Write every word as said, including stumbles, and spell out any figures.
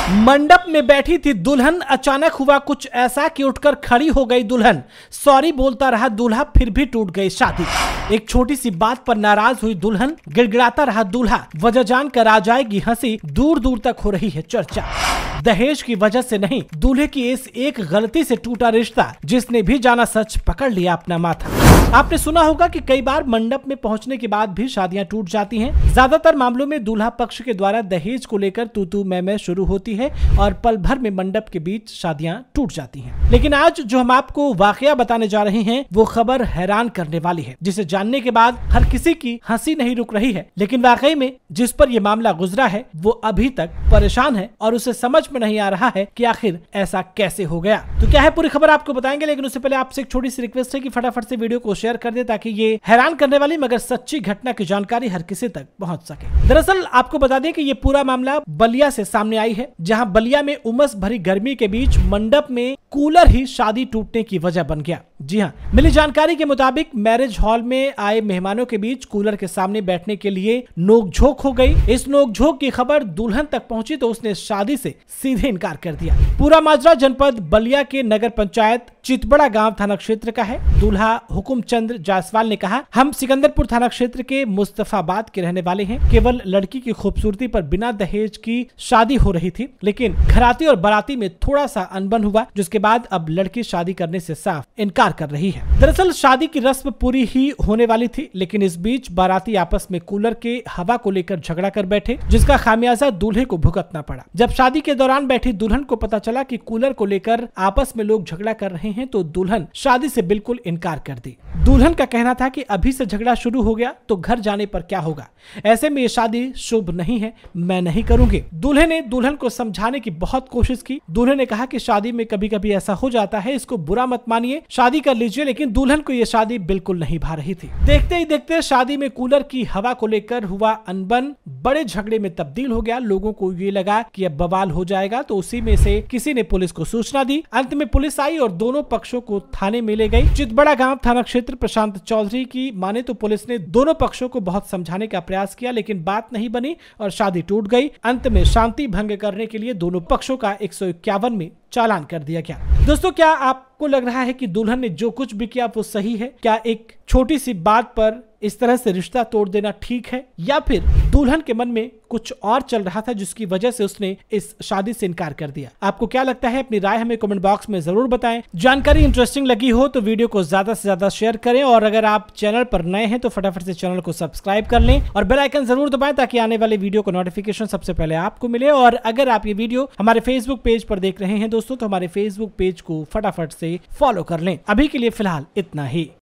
मंडप में बैठी थी दुल्हन, अचानक हुआ कुछ ऐसा कि उठकर खड़ी हो गई दुल्हन। सॉरी बोलता रहा दूल्हा, फिर भी टूट गई शादी। एक छोटी सी बात पर नाराज हुई दुल्हन, गिड़गिड़ाता रहा दूल्हा। वजह जानकर आ जाएगी हंसी, दूर दूर तक हो रही है चर्चा। दहेज की वजह से नहीं, दूल्हे की इस एक गलती से टूटा रिश्ता, जिसने भी जाना सच पकड़ लिया अपना माथा। आपने सुना होगा कि कई बार मंडप में पहुंचने के बाद भी शादियां टूट जाती हैं। ज्यादातर मामलों में दूल्हा पक्ष के द्वारा दहेज को लेकर तू तू मैं मैं शुरू होती है और पल भर में मंडप के बीच शादियां टूट जाती हैं। लेकिन आज जो हम आपको वाकया बताने जा रहे हैं, वो खबर हैरान करने वाली है, जिसे जानने के बाद हर किसी की हंसी नहीं रुक रही है। लेकिन वाकई में जिस पर यह मामला गुजरा है, वो अभी तक परेशान है और उसे समझ में नहीं आ रहा है कि आखिर ऐसा कैसे हो गया। तो क्या है पूरी खबर आपको बताएंगे, लेकिन उससे पहले आपसे एक छोटी सी रिक्वेस्ट है कि फटाफट से वीडियो को शेयर कर दे, ताकि ये हैरान करने वाली मगर सच्ची घटना की जानकारी हर किसी तक पहुंच सके। दरअसल आपको बता दें कि ये पूरा मामला बलिया से सामने आई है, जहां बलिया में उमस भरी गर्मी के बीच मंडप में कूलर ही शादी टूटने की वजह बन गया। जी हां, मिली जानकारी के मुताबिक मैरिज हॉल में आए मेहमानों के बीच कूलर के सामने बैठने के लिए नोकझोंक हो गई। इस नोकझोंक की खबर दुल्हन तक पहुंची तो उसने शादी से सीधे इनकार कर दिया। पूरा माजरा जनपद बलिया के नगर पंचायत चितबड़ा गांव थाना क्षेत्र का है। दूल्हा हुकुम चंद्र जायसवाल ने कहा, हम सिकंदरपुर थाना क्षेत्र के मुस्तफाबाद के रहने वाले हैं। केवल लड़की की खूबसूरती पर बिना दहेज की शादी हो रही थी, लेकिन घराती और बाराती में थोड़ा सा अनबन हुआ, जिसके बाद अब लड़की शादी करने से साफ इनकार कर रही है। दरअसल शादी की रस्म पूरी ही होने वाली थी, लेकिन इस बीच बाराती आपस में कूलर के हवा को लेकर झगड़ा कर बैठे, जिसका खामियाजा दूल्हे को भुगतना पड़ा। जब शादी के दौरान बैठी दुल्हन को पता चला कि कूलर को लेकर आपस में लोग झगड़ा कर रहे हैं, तो दुल्हन शादी से बिल्कुल इनकार कर दी। दुल्हन का कहना था कि अभी से झगड़ा शुरू हो गया तो घर जाने पर क्या होगा, ऐसे में ये शादी शुभ नहीं है, मैं नहीं करूंगी। दूल्हे ने दुल्हन को समझाने की बहुत कोशिश की। दूल्हे ने कहा कि शादी में कभी कभी ऐसा हो जाता है, इसको बुरा मत मानिए, शादी कर लीजिए। लेकिन दुल्हन को ये शादी बिल्कुल नहीं भा रही थी। देखते ही देखते शादी में कूलर की हवा को लेकर हुआ अनबन बड़े झगड़े में तब्दील हो गया। लोगों को ये लगा कि अब बवाल हो जाएगा, तो उसी में से किसी ने पुलिस को सूचना दी। अंत में पुलिस आई और दोनों पक्षों को थाने में ले गई। चितबड़ा गांव थाना क्षेत्र प्रशांत चौधरी की माने तो पुलिस ने दोनों पक्षों को बहुत समझाने का प्रयास किया, लेकिन बात नहीं बनी और शादी टूट गई। अंत में शांति भंग करने के लिए दोनों पक्षों का एक सौ इक्यावन में चालान कर दिया गया। दोस्तों, क्या आपको लग रहा है कि दुल्हन ने जो कुछ भी किया वो सही है? क्या एक छोटी सी बात पर इस तरह से रिश्ता तोड़ देना ठीक है, या फिर दुल्हन के मन में कुछ और चल रहा था जिसकी वजह से उसने इस शादी से इनकार कर दिया? आपको क्या लगता है? अपनी राय हमें कमेंट बॉक्स में जरूर बताएं। जानकारी इंटरेस्टिंग लगी हो तो वीडियो को ज्यादा से ज्यादा शेयर करें, और अगर आप चैनल पर नए हैं तो फटाफट से चैनल को सब्सक्राइब कर लें और बेल आइकन जरूर दबाएं, ताकि आने वाले वीडियो को नोटिफिकेशन सबसे पहले आपको मिले। और अगर आप ये वीडियो हमारे फेसबुक पेज पर देख रहे हैं दोस्तों, तो हमारे फेसबुक पेज को फटाफट से फॉलो कर लें। अभी के लिए फिलहाल इतना ही।